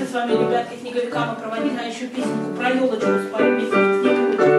с вами, ребятки, снеговика мы проводили, а еще песенку про елочку спали вместе с Снеговичем.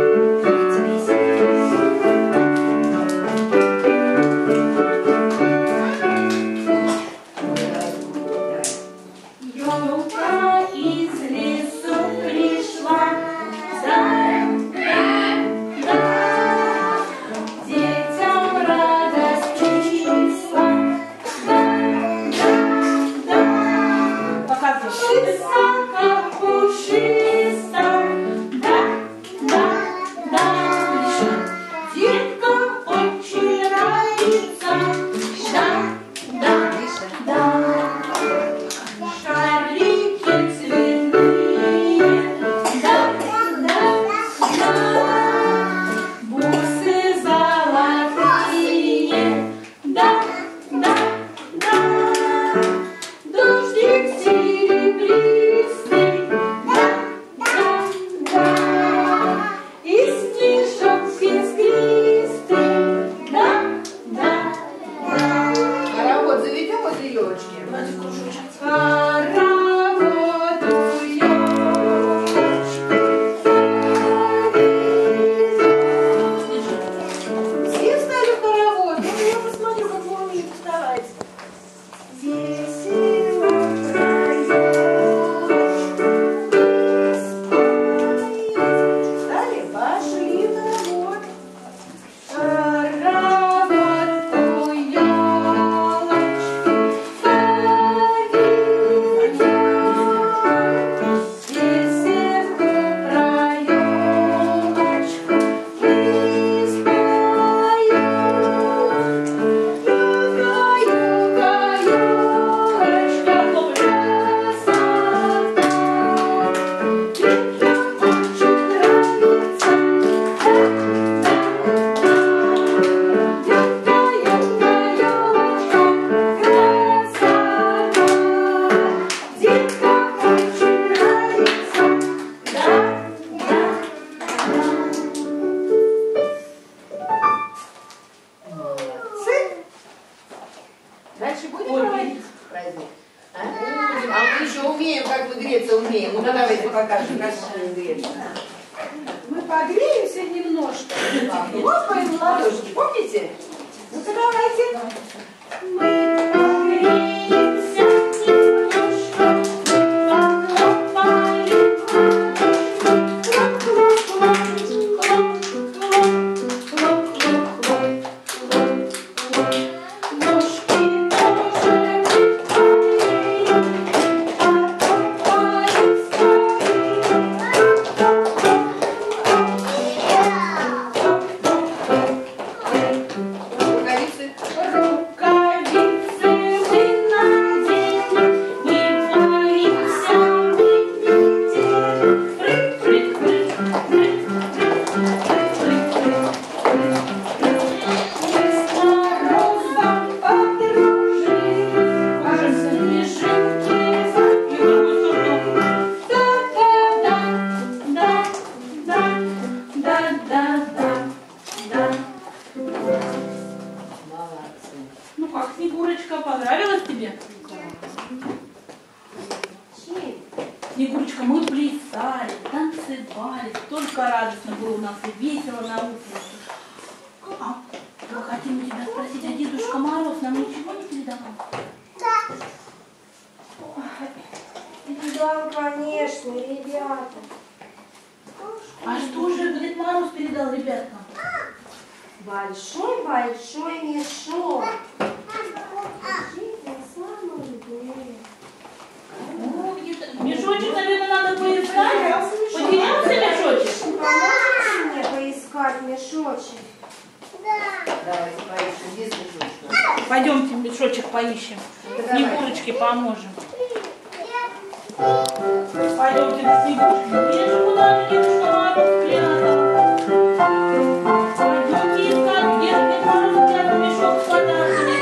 Мы погреемся немножко. Хлопаем в ладошки, помните? Ну-ка давайте. Мы погреемся немножко. Ну как, Снегурочка, понравилась тебе? Снегурочка, мы плясали, танцевали, только радостно было у нас и весело на улице. Мы хотим у тебя спросить, а Дедушка Мороз нам ничего не передавал? Передал, конечно, ребята. А что же Дед Мороз передал ребятам? Большой-большой мешок. Мешочек, наверное, надо поискать. Потерялся мешочек? Поможете мне поискать мешочек? Давайте поищем, здесь мешочек. Пойдемте мешочек поищем. Снегурочке поможем. Пойдемте на Снегурочку. Где же, куда же Дедушка Мороз спрятал? Пойдемте искать, где же Дед Мороз спрятал мешок с подарками.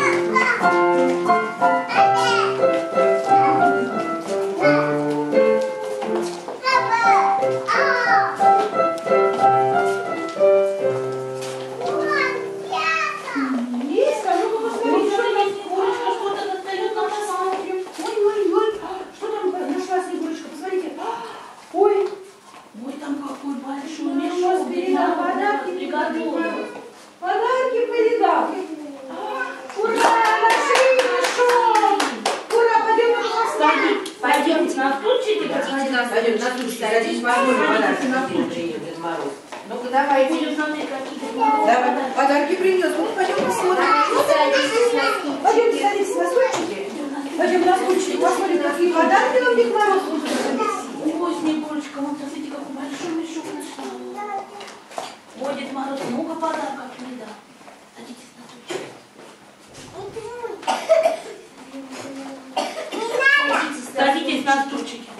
на стульчике, проходите на Пойдем на стульчик, садись, посмотрим подарки, какие приедет Дед Мороз. Ну-ка, давайте. Будем смотреть, какие Давай, подарки принес. Ну, пойдем посмотрим. Пойдемте, садитесь на стульчики. Пойдем на стульчики, посмотрим, какие подарки нам Дед Мороз будет принести. Ой, Снегурочка, вот смотрите, какой большой мешок нашла. Ой, Дед Мороз много подарков мне дал. Садитесь на стульчик. Садитесь на стульчики.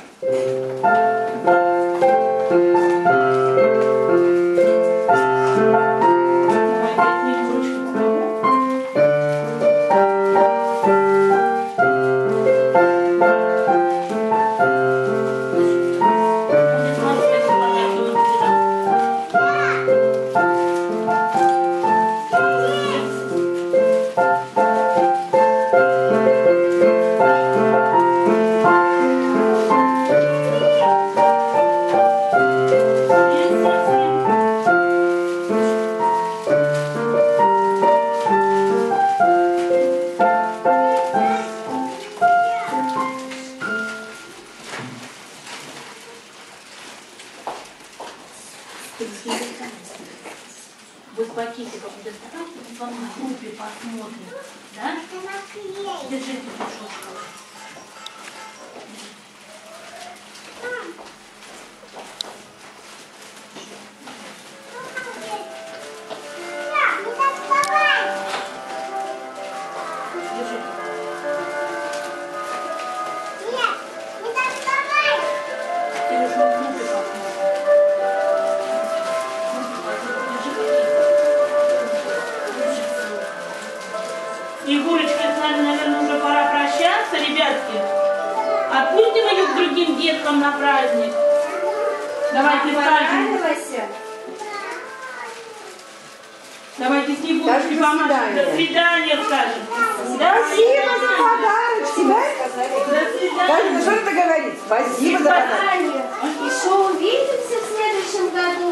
Вы пакетиков доставайте, мы вам в группе посмотрим. Да? Держите пушочку. Снегурочка, с нами, наверное, уже пора прощаться, ребятки. Отпустим ее к другим деткам на праздник. Давайте скажем. Давайте Снегурочке помашем. До свидания скажем. Спасибо за подарочки, да? До свидания. Даже что это говорит? Спасибо за подарочки. Еще увидимся в следующем году.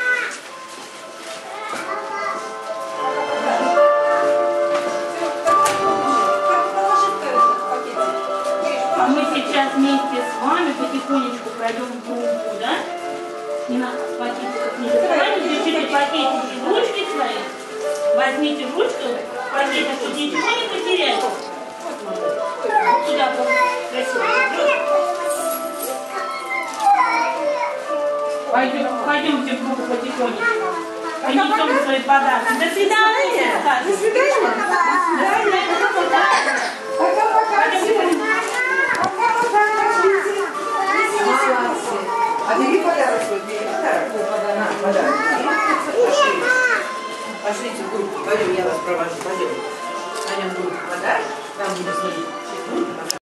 А мы сейчас вместе с вами потихонечку пройдем в группу, да? Не надо пакетиков не доставайте, держите пакетики в ручки свои. Возьмите в ручку пакетик, чтобы ничего не потерять. Вот сюда красиво. Пойдемте в группу потихонечку. Понесем свои подарки. До свидания. До свидания. Пока-пока. Молодцы. А бери подарок свой, бери подарок. На, подарок. Пошлите в группу. Пойдем, я вас провожу. Пойдем. Пойдем в группу подарок. Там будем смотреть.